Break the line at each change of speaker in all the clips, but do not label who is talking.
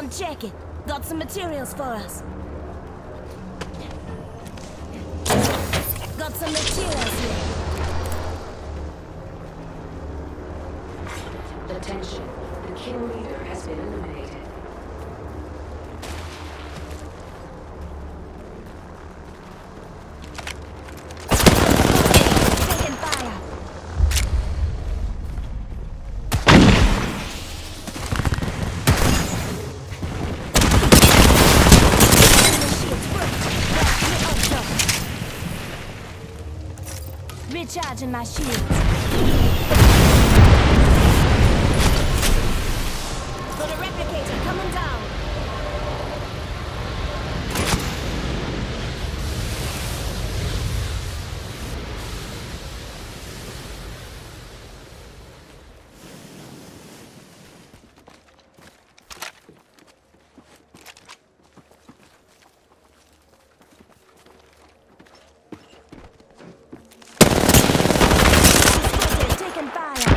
Come check it. Got some materials for us. Got some materials here.
Attention. The kill leader has been eliminated.
Taking fire. Recharging my shields. Got a replicator coming down. Taking fire.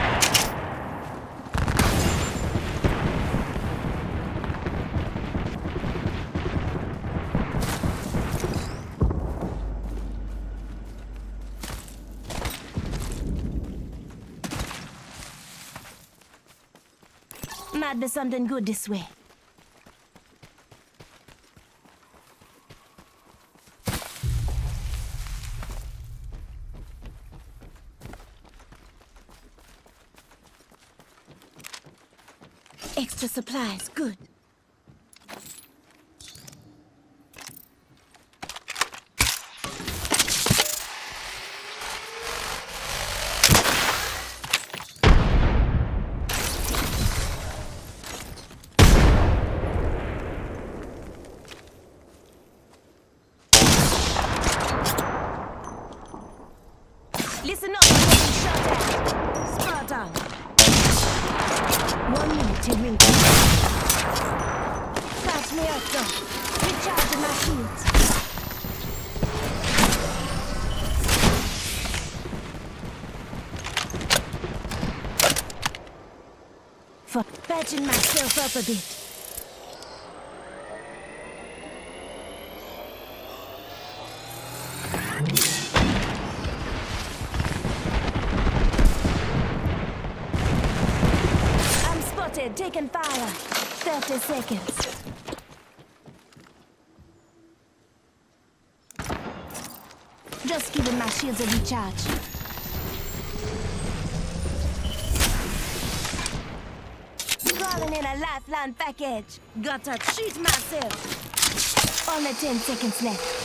Might be something good this way. Extra supplies, good. Listen up, I'm getting shot at. Spartan. 1 minute till ring. Patch me up, though. Recharging my shields. For patching myself up a bit. Taking fire. 30 seconds. Just giving my shields a recharge. Calling in a lifeline package. Gotta treat myself. Only 10 seconds left.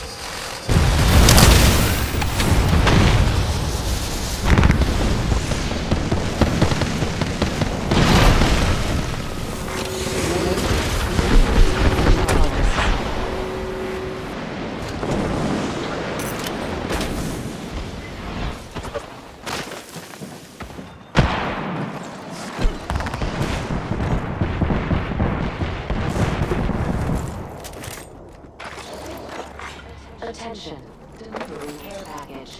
Attention. Delivering care package.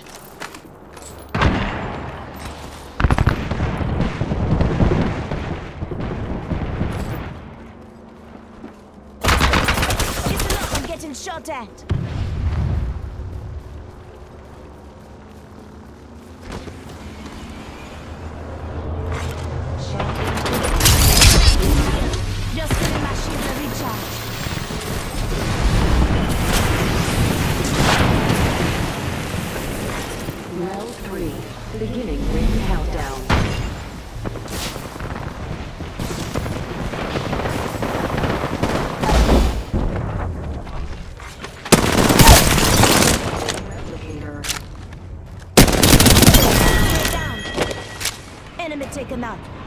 Listen up, I'm getting shot at. Just giving my shield a recharge.
Round 3. Beginning ring countdown.
Enemy taken out.